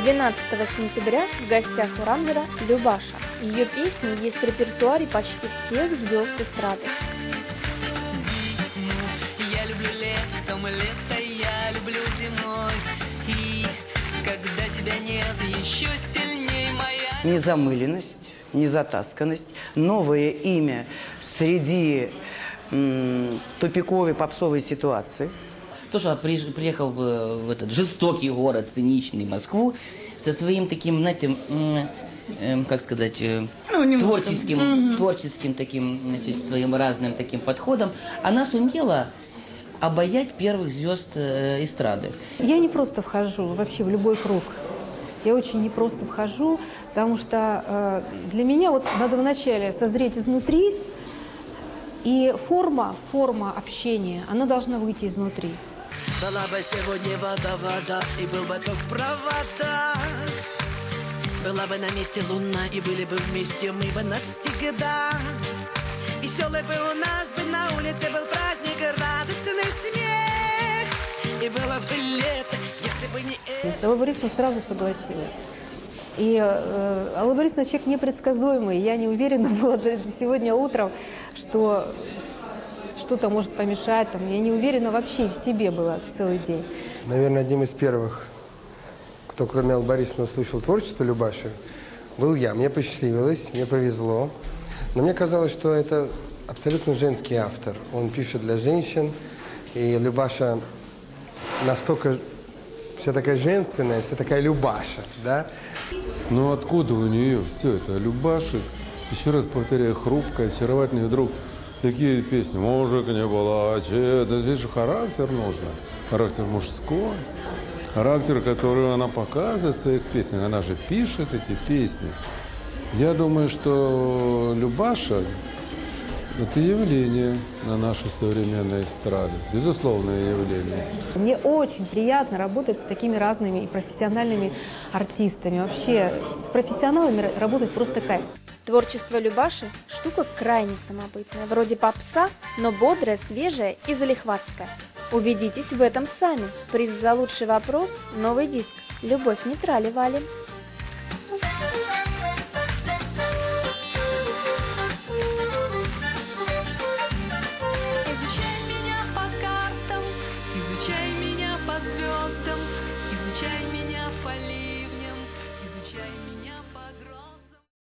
12 сентября в гостях у Рамблера Любаша. Ее песни есть в репертуаре почти всех звезд эстрады. Я люблю лето я люблю зимой. И когда тебя нет, еще сильнее моя... Незамыленность, незатасканность, новое имя среди тупиковой попсовой ситуации. То, что приехал в этот жестокий город, циничный Москву, со своим таким, знаете, как сказать, творческим таким, значит, своим разным таким подходом, она сумела обаять первых звезд эстрады. Я не просто вхожу вообще в любой круг. Я очень непросто вхожу, потому что для меня вот надо вначале созреть изнутри, и форма общения, она должна выйти изнутри. Была бы сегодня вода, и был бы ток провода. Была бы на месте луна, и были бы вместе мы бы навсегда. Веселый бы у нас бы на улице был праздник, радостный смех. И было бы лето, если бы не это. Алла Борисовна сразу согласилась. И Алла Борисовна человек непредсказуемый. Я не уверена была сегодня утром, что что-то может помешать. Я не уверена вообще в себе была целый день. Наверное, одним из первых, кто кроме Аллы Борисовны услышал творчество Любаши, был я. Мне посчастливилось, мне повезло. Но мне казалось, что это абсолютно женский автор. Он пишет для женщин, и Любаша настолько вся такая женственная, вся такая Любаша, да? Но откуда у нее все это? Любаши, еще раз повторяю, хрупкая, очаровательный вдруг. Такие песни, мужик не плачь, это здесь же характер нужно, характер мужской, характер, который она показывает в своих песнях, она же пишет эти песни. Я думаю, что Любаша – это явление на нашей современной эстраде, безусловное явление. Мне очень приятно работать с такими разными и профессиональными артистами. Вообще, с профессионалами работать просто кайф. Творчество Любаши – штука крайне самобытная, вроде попса, но бодрая, свежая и залихватская. Убедитесь в этом сами. Приз за лучший вопрос – новый диск «Любовь не трали-вали».